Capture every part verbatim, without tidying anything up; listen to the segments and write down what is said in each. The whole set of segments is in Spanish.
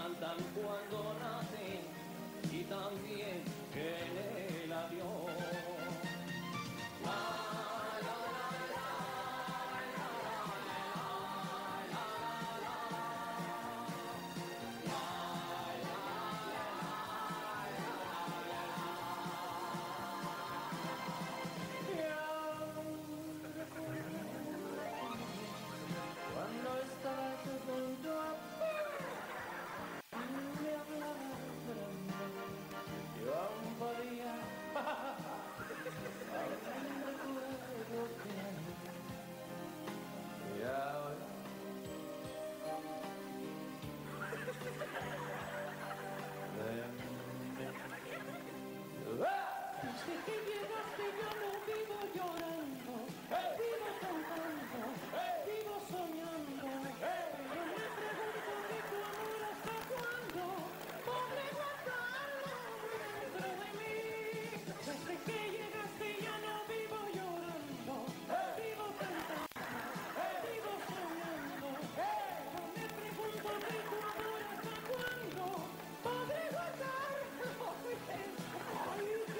cantan cuando nacen y también en el adiós. Cuando estabas junto a mí, me hablabas grande, yo aún podía aún recuerdo que a mí, y ahora desde que llegaste ya no vivo llorando, vivo cantando, vivo soñando. Yo me pregunto de tu amor hasta cuándo podré guardarlo dentro de mí. Desde que llegaste ya no vivo llorando, vivo cantando, vivo soñando. Yo me pregunto de tu amor hasta cuándo podré guardarlo dentro de mí.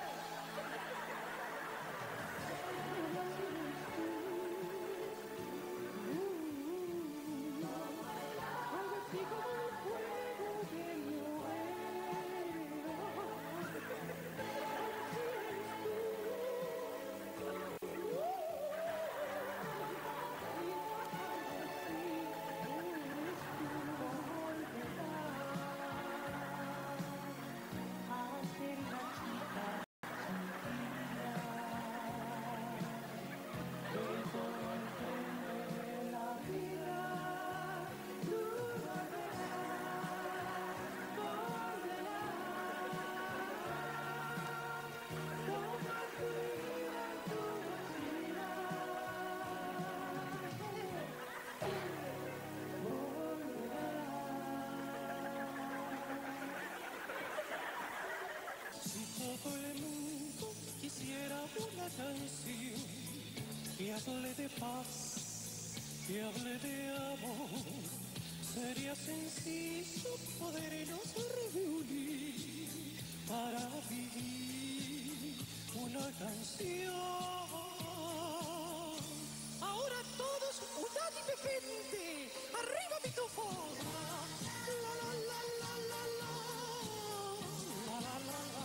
Todo el mundo quisiera una canción que hable de paz, que hable de amor. Sería sencillo podernos reunir para vivir una canción. Ahora todos unánimemente, arriba micrófono. La la la la la la. La la la la.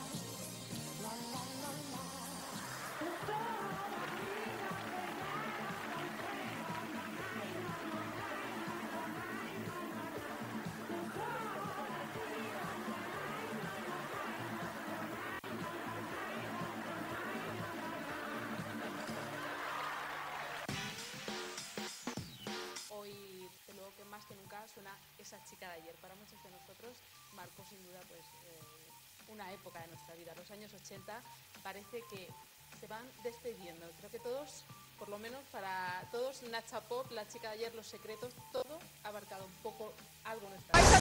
Hoy, de luego que más que nunca suena esa chica de ayer. Para muchos de nosotros marcó sin duda pues, eh, una época de nuestra vida. Los años ochenta parece que se van despediendo. Creo que todos, por lo menos para todos, Nacha Pop, la chica de ayer, Los Secretos, todo ha abarcado un poco algo nuestra vida.